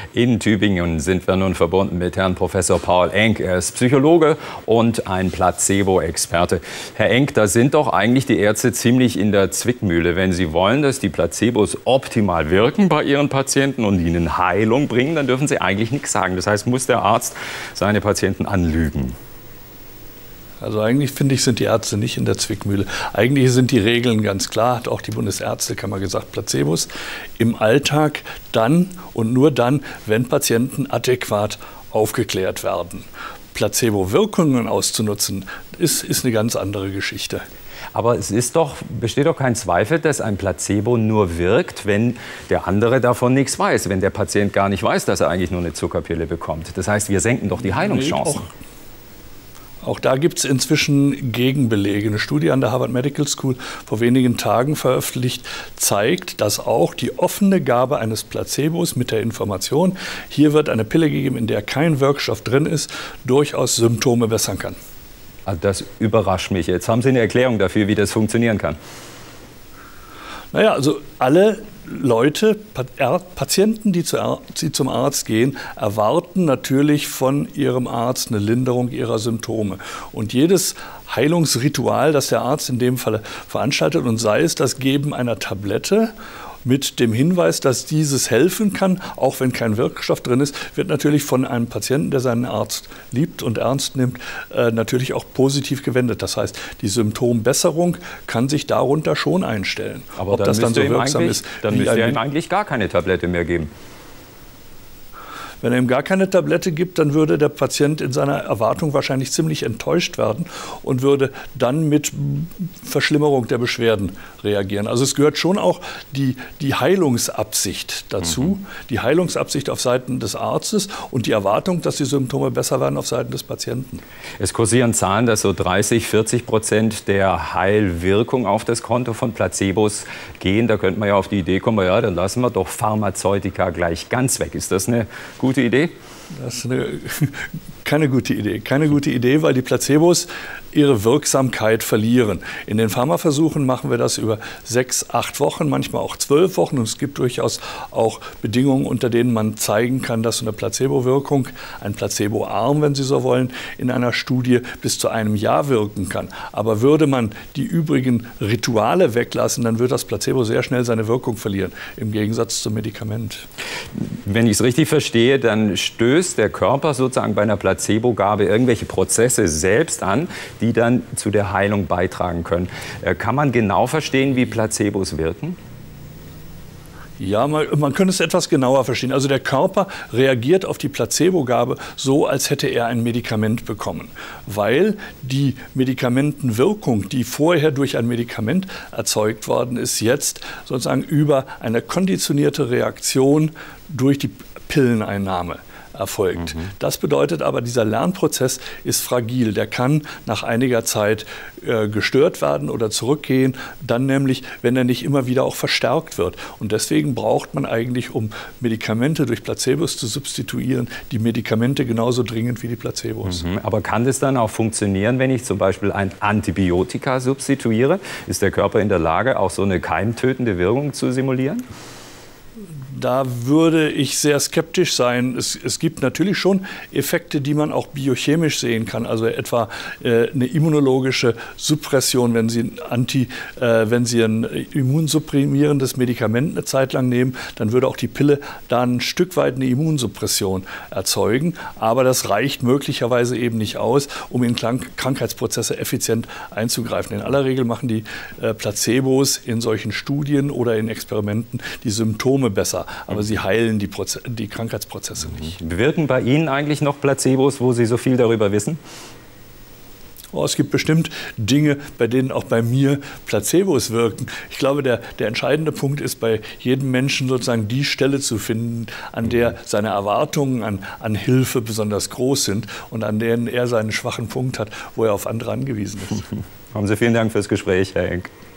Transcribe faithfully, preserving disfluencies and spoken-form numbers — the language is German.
In Tübingen sind wir nun verbunden mit Herrn Professor Paul Enk. Er ist Psychologe und ein Placebo-Experte. Herr Enk, da sind doch eigentlich die Ärzte ziemlich in der Zwickmühle. Wenn sie wollen, dass die Placebos optimal wirken bei ihren Patienten und ihnen Heilung bringen, dann dürfen sie eigentlich nichts sagen. Das heißt, muss der Arzt seine Patienten anlügen? Also eigentlich, finde ich, sind die Ärzte nicht in der Zwickmühle. Eigentlich sind die Regeln ganz klar, hat auch die Bundesärztekammer gesagt, Placebos im Alltag dann und nur dann, wenn Patienten adäquat aufgeklärt werden. Placebo-Wirkungen auszunutzen, ist, ist eine ganz andere Geschichte. Aber es ist doch, besteht doch kein Zweifel, dass ein Placebo nur wirkt, wenn der andere davon nichts weiß, wenn der Patient gar nicht weiß, dass er eigentlich nur eine Zuckerpille bekommt. Das heißt, wir senken doch die Heilungschancen. Nee, Auch da gibt es inzwischen Gegenbelege. Eine Studie an der Harvard Medical School vor wenigen Tagen veröffentlicht, zeigt, dass auch die offene Gabe eines Placebos mit der Information, hier wird eine Pille gegeben, in der kein Wirkstoff drin ist, durchaus Symptome bessern kann. Das überrascht mich. Jetzt haben Sie eine Erklärung dafür, wie das funktionieren kann. Naja, also alle Leute, Patienten, die zum Arzt gehen, erwarten natürlich von ihrem Arzt eine Linderung ihrer Symptome. Und jedes Heilungsritual, das der Arzt in dem Fall veranstaltet, und sei es das Geben einer Tablette mit dem Hinweis, dass dieses helfen kann, auch wenn kein Wirkstoff drin ist, wird natürlich von einem Patienten, der seinen Arzt liebt und ernst nimmt, äh, natürlich auch positiv gewendet. Das heißt, die Symptombesserung kann sich darunter schon einstellen. Aber ob dann das dann so wirksam ist, dann müsste er ihm eigentlich gar keine Tablette mehr geben. Wenn er ihm gar keine Tablette gibt, dann würde der Patient in seiner Erwartung wahrscheinlich ziemlich enttäuscht werden und würde dann mit Verschlimmerung der Beschwerden reagieren. Also es gehört schon auch die, die Heilungsabsicht dazu, mhm. die Heilungsabsicht auf Seiten des Arztes und die Erwartung, dass die Symptome besser werden auf Seiten des Patienten. Es kursieren Zahlen, dass so dreißig, vierzig Prozent der Heilwirkung auf das Konto von Placebos gehen. Da könnte man ja auf die Idee kommen, ja, dann lassen wir doch Pharmazeutika gleich ganz weg. Ist das eine gute Gute Idee? Das ist eine, keine gute Idee. Keine gute Idee, weil die Placebos ihre Wirksamkeit verlieren. In den Pharmaversuchen machen wir das über sechs, acht Wochen, manchmal auch zwölf Wochen. Und es gibt durchaus auch Bedingungen, unter denen man zeigen kann, dass so eine Placebo-Wirkung, ein Placebo-Arm, wenn Sie so wollen, in einer Studie bis zu einem Jahr wirken kann. Aber würde man die übrigen Rituale weglassen, dann würde das Placebo sehr schnell seine Wirkung verlieren, im Gegensatz zum Medikament. Wenn ich es richtig verstehe, dann stößt der Körper sozusagen bei einer Placebo-Gabe irgendwelche Prozesse selbst an, die dann zu der Heilung beitragen können. Kann man genau verstehen, wie Placebos wirken? Ja, man, man könnte es etwas genauer verstehen. Also der Körper reagiert auf die Placebogabe so, als hätte er ein Medikament bekommen. Weil die Medikamentenwirkung, die vorher durch ein Medikament erzeugt worden ist, jetzt sozusagen über eine konditionierte Reaktion durch die Pilleneinnahme erfolgt. Mhm. Das bedeutet aber, dieser Lernprozess ist fragil. Der kann nach einiger Zeit äh, gestört werden oder zurückgehen, dann nämlich, wenn er nicht immer wieder auch verstärkt wird. Und deswegen braucht man eigentlich, um Medikamente durch Placebos zu substituieren, die Medikamente genauso dringend wie die Placebos. Mhm. Aber kann das dann auch funktionieren, wenn ich zum Beispiel ein Antibiotika substituiere? Ist der Körper in der Lage, auch so eine keimtötende Wirkung zu simulieren? Da würde ich sehr skeptisch sein. Es, es gibt natürlich schon Effekte, die man auch biochemisch sehen kann. Also etwa äh, eine immunologische Suppression, wenn Sie, Anti, äh, wenn Sie ein immunsupprimierendes Medikament eine Zeit lang nehmen, dann würde auch die Pille da ein Stück weit eine Immunsuppression erzeugen. Aber das reicht möglicherweise eben nicht aus, um in Krank Krankheitsprozesse effizient einzugreifen. In aller Regel machen die äh, Placebos in solchen Studien oder in Experimenten die Symptome besser. Aber sie heilen die, Proze die Krankheitsprozesse nicht. Wirken bei Ihnen eigentlich noch Placebos, wo Sie so viel darüber wissen? Oh, es gibt bestimmt Dinge, bei denen auch bei mir Placebos wirken. Ich glaube, der, der entscheidende Punkt ist, bei jedem Menschen sozusagen die Stelle zu finden, an der seine Erwartungen an, an Hilfe besonders groß sind und an denen er seinen schwachen Punkt hat, wo er auf andere angewiesen ist. Haben Sie vielen Dank fürs Gespräch, Herr Enk.